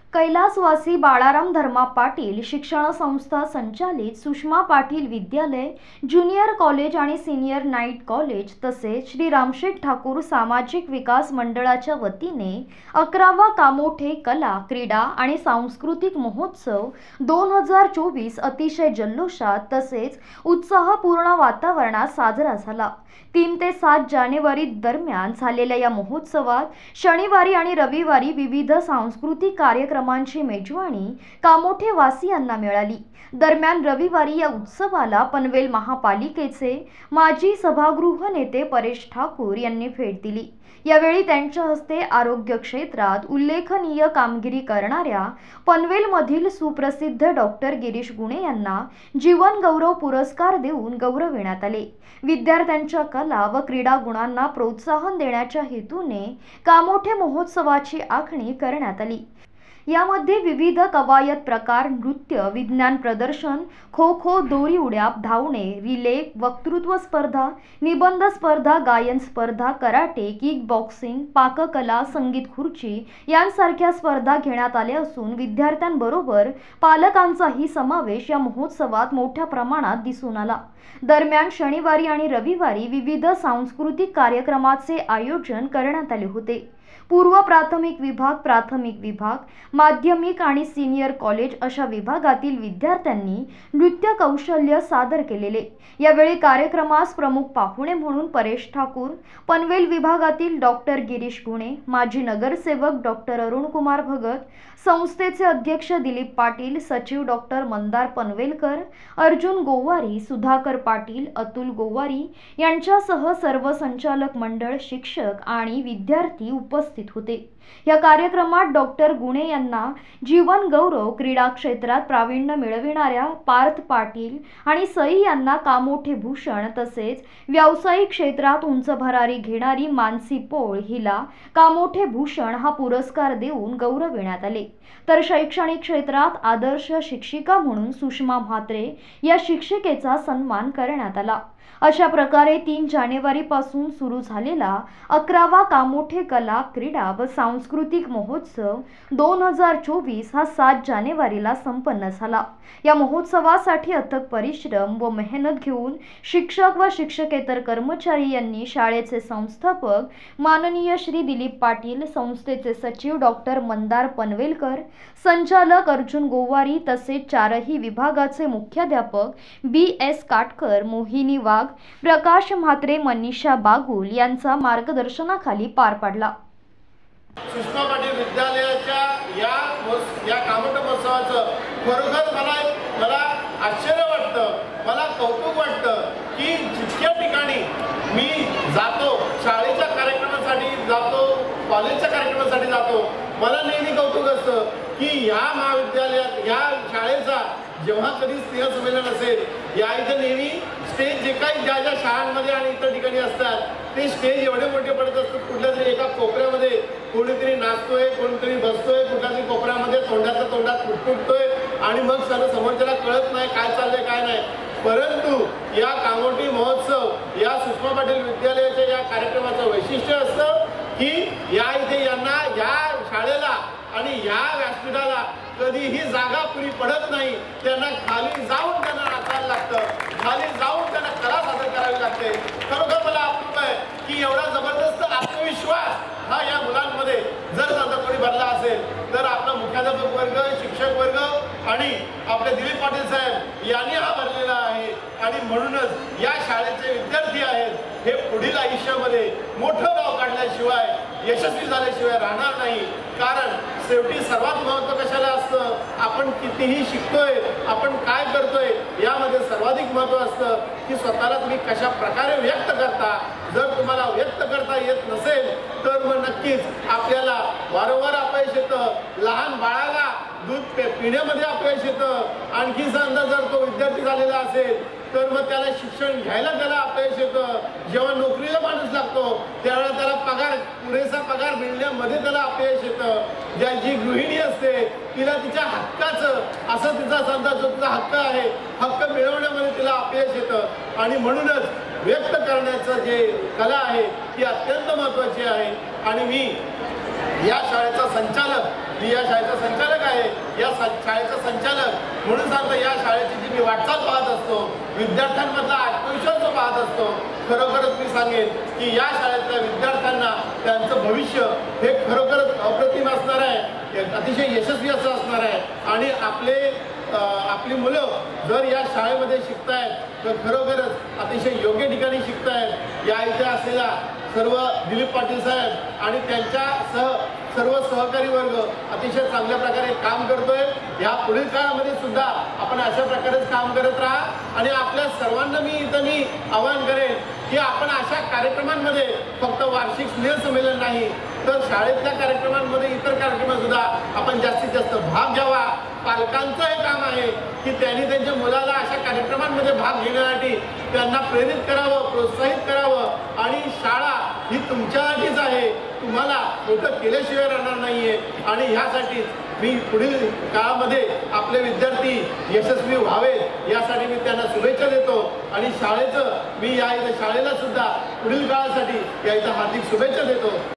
कैलासवासी बाळाराम धर्मा पाटील शिक्षण संस्था संचालित सुषमा पाटील विद्यालय, ज्युनियर कॉलेज आणि सीनियर नाईट कॉलेज तसेच श्री रामशेठ ठाकूर सामाजिक विकास मंडळाच्या वतीने 11वा कामोठे कला, क्रीडा आणि सांस्कृतिक महोत्सव 2024 अतिशय जल्लोषात तसेच उत्साहपूर्ण वातावरणात साजरा झाला। 3 ते 7 जानेवारी दरम्यान झालेल्या या महोत्सवात शनिवारी आणि रविवारी विविध सांस्कृतिक कार्यक्रमांची मेजवानी कामोठे वासियांना मिळाली। दरम्यान रविवारी या उत्सवाला पनवेल महापालिकेचे माजी सभागृह नेते परेश ठाकूर यांनी भेट दिली। यावेळी त्यांच्या हस्ते आरोग्य क्षेत्रात उल्लेखनीय कामगिरी करणाऱ्या पनवेलमधील सुप्रसिद्ध डॉक्टर गिरीश गुणे यांना जीवन गौरव पुरस्कार देऊन गौरविण्यात आले। विद्यार्थ्यांच्या कला व क्रीडा गुणांना प्रोत्साहन देण्याच्या हेतूने कामोठे महोत्सवाची आखणी करण्यात आली। यामध्ये विविध कवायत प्रकार, नृत्य, विज्ञान प्रदर्शन, खो-खो, दोरी उड्या, धावणे, रिले, वक्तृत्व स्पर्धा, निबंध स्पर्धा, गायन स्पर्धा, कराटे, किक बॉक्सिंग, पाककला, संगीत खुर्ची यांसारख्या स्पर्धा घेण्यात आल्या असून विद्यार्थ्यांबरोबर पालकांचाही समावेश या महोत्सवात मोठ्या प्रमाणात दिसून आला। दरम्यान शनिवारी आणि रविवारी विविध सांस्कृतिक कार्यक्रमाचे आयोजन करण्यात आले होते। पूर्व प्राथमिक विभाग, प्राथमिक विभाग, माध्यमिक आणि सीनियर कॉलेज अशा विभागातील विद्यार्थ्यांनी नृत्य कौशल्य सादर केलेले। यावेळी कार्यक्रमास प्रमुख पाहुणे म्हणून परेश ठाकूर, पनवेल विभागातील डॉक्टर गिरीश गुणे, माजी नगरसेवक डॉक्टर अरुण कुमार भगत, संस्थेचे अध्यक्ष दिलीप पाटील, सचिव डॉक्टर मंदार पनवेलकर, अर्जुन गोवारी, सुधाकर पाटील, अतुल गोवारी यांच्यासह सर्व संचालक मंडळ, शिक्षक आणि विद्यार्थी उपस्थित होते। या कार्यक्रमात डॉक्टर गुणे यांना जीवन गौरव, क्रीडा क्षेत्रात प्रावीण्य मिळविणाऱ्या पार्थ पाटील आणि सई यांना कामोठे भूषण तसेच व्यावसायिक क्षेत्रात उंच भरारी घेणारी मानसी पोळ हिला कामोठे भूषण हा पुरस्कार देऊन गौरविण्यात आले। तर शैक्षणिक क्षेत्रात आदर्श शिक्षिका म्हणून सुषमा म्हात्रे या शिक्षिकेचा सन्मान करण्यात आला। अशा प्रकारे 3 जानेवारी पासून सुरू झालेला 11वा कामोठे कला, क्रीडा व सांस्कृतिक महोत्सव 2024 हा 7 जानेवारीला संपन्न झाला। या महोत्सवासाठी अथक परिश्रम व मेहनत घेऊन शिक्षक व शिक्षकेतर कर्मचारी यांनी शाळेचे संस्थापक माननीय श्री दिलीप पाटील, संस्थेचे सचिव डॉक्टर मंदार पनवेलकर, संचालक अर्जुन गोवारी तसेच 4ही विभागाचे मुख्याध्यापक BS काटकर, मोहिनी वाघ, प्रकाश म्हात्रे, मनीषा बागुल यांचा मार्गदर्शनाखाली पार पडला। सुषमा पाटील विद्यालयाच्या या कामोठे महोत्सवाचं खरोखर मला आश्चर्य वाटतं, मला कौतुक वाटतं की जितक्या ठिकाणी मी जातो, शाळेच्या कार्यक्रमासाठी जातो, कॉलेजच्या कार्यक्रमासाठी जातो, मला नेहमी कौतुक असतं की या महाविद्यालयात या शाळेचा जेव्हा कधी स्नेह संमेलन असेल, या इथे नेहमी स्टेज जे काही ज्या शाळांमध्ये आणि इतर ठिकाणी असतात ते स्टेज एवढे मोठे पडत असतात, कुठल्या तरी एका कोपऱ्यामध्ये कोणीतरी नाचतोय, कोणीतरी बसतोय, कुठल्या तरी कोपऱ्यामध्ये तोंडात फुटफुटतोय आणि मग समोरच्याला कळत नाही काय चाललंय काय नाही। परंतु या कामोठी महोत्सव, या सुषमा पाटील विद्यालयाच्या या कार्यक्रमाचं वैशिष्ट्य असतं की या इथे यांना या शाळेला आणि या व्यासपीठाला कधीही जागा पुरी पडत नाही। त्यांना खाली जाऊन त्यांना नाचायला लागतं, खाली जाऊन त्यांना कला सादर करावी लागते। खरोखर मला अप्रूप आहे की एवढा जबरदस्त आत्मविश्वास हा या मुलांमध्ये जर कोणी भरला असेल तर आपला मुख्याध्यापक वर्ग, शिक्षक वर्ग आणि आपले दिलीप पाटील साहेब यांनी हा भरलेला आहे। आणि म्हणूनच या शाळेचे विद्यार्थी आहेत हे पुढील आयुष्यामध्ये मोठं नाव काढल्याशिवाय, यशस्वी झाल्याशिवाय राहणार नाही। कारण शेवटी सर्वात महत्त्व कशाला असतं, आपण कितीही शिकतोय, आपण काय करतोय यामध्ये सर्वाधिक महत्त्व असतं की स्वतःला तुम्ही कशा प्रकारे व्यक्त करता। जर तुम्हाला व्यक्त करता येत नसेल तर मग नक्कीच आपल्याला वारंवार अपयश येतं, लहान बाळाला दूध पिण्यामध्ये अपयश येतं, आणखी समजा जर तो विद्यार्थी झालेला असेल तर मग त्याला शिक्षण घ्यायला त्याला अपयश येतं, जेव्हा नोकरीला माणूस लागतो त्यावेळेला त्याला पुरेसा पगार मिळण्यामध्ये त्याला अपयश येतं, जी गृहिणी असते तिला तिच्या हक्काचं असं तिचा समजा जो तिचा हक्क आहे, हक्क मिळवण्यामध्ये तिला अपयश येतं। आणि म्हणूनच व्यक्त करण्याचं जे कला आहे ती अत्यंत महत्त्वाची आहे। आणि मी या शाळेचा संचालक मी या शाळेचा संचालक आहे, या शाळेचा संचालक म्हणून सांगतो, या शाळेची जी मी वाटचाल पाहत असतो, विद्यार्थ्यांमधला आत्मविश्वास जो पाहत असतो, खरोखरच मी सांगेन की या शाळेतल्या विद्यार्थ्यांना त्यांचं भविष्य हे खरोखरच अप्रतिम असणार आहे, अतिशय यशस्वी असं असणार आहे. आणि आपली मुलं जर या शाळेमध्ये शिकतायत तर खरोखरच अतिशय योग्य ठिकाणी शिकतायत. या इथे असलेला सर्व दिलीप पाटील साहेब आणि त्यांच्या सर्व सहकारी वर्ग अतिशय चांगल्या प्रकारे काम करतोय. या पुढील काळामध्ये सुद्धा आपण अशा प्रकारेच काम करत राहा. आणि आपल्या सर्वांना मी आवाहन करेन की आपण अशा कार्यक्रमांमध्ये फक्त वार्षिक स्नेहसंमेलन नाही तर शाळेतल्या कार्यक्रमांमध्ये इतर कार्यक्रमात सुद्धा आपण जास्तीत जास्त भाग घ्यावा. पालकांचं हे काम आहे की त्यांनी त्यांच्या मुलाला अशा कार्यक्रमांमध्ये भाग घेण्यासाठी त्यांना प्रेरित करावं, प्रोत्साहित करावं. आणि शाळा ही तुमच्यासाठीच आहे, तुम्हाला मोठं केल्याशिवाय राहणार नाहीये. आणि ह्यासाठी मी पुढील काळामध्ये आपले विद्यार्थी यशस्वी व्हावेत यासाठी मी त्यांना शुभेच्छा देतो. आणि शाळेचं मी या इथं शाळेला सुद्धा पुढील काळासाठी या इथं हार्दिक शुभेच्छा देतो.